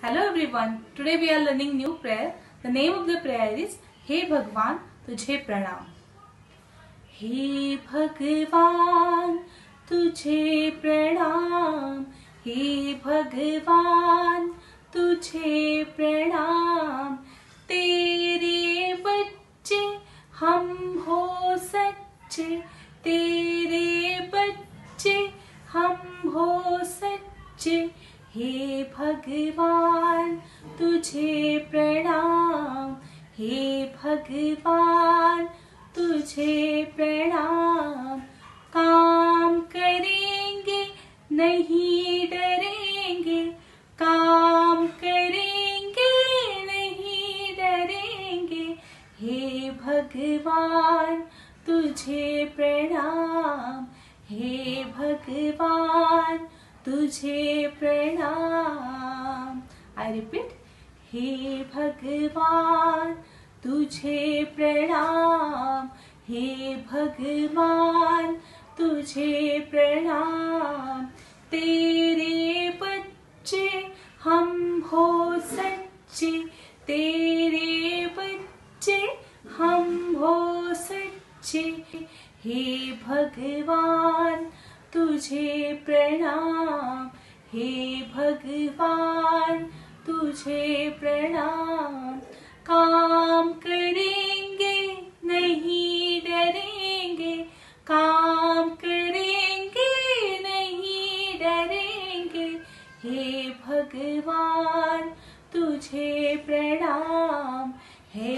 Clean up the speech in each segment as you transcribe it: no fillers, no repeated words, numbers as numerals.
Hello everyone. Today we are learning new prayer. The name of the prayer is हे भगवान तुझे प्रणाम. हे भगवान तुझे प्रणाम. हे भगवान तुझे प्रणाम. तेरे बच्चे हम हो सच्चे. तेरे बच्चे हम हो सच्चे. हे भगवान तुझे प्रणाम. हे भगवान तुझे प्रणाम. काम करेंगे नहीं डरेंगे. काम करेंगे नहीं डरेंगे. हे भगवान तुझे प्रणाम. हे भगवान तुझे प्रणाम. I repeat. हे भगवान तुझे प्रणाम. हे भगवान तुझे प्रणाम. तेरे बच्चे हम हो सच्चे. तेरे बच्चे हम हो सच्चे. हे भगवान तुझे प्रणाम. हे भगवान तुझे प्रणाम. काम करेंगे नहीं डरेंगे. काम करेंगे नहीं डरेंगे. हे भगवान तुझे प्रणाम. हे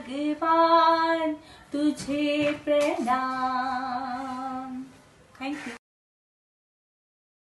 भगवान तुझे प्रणाम. Thank you.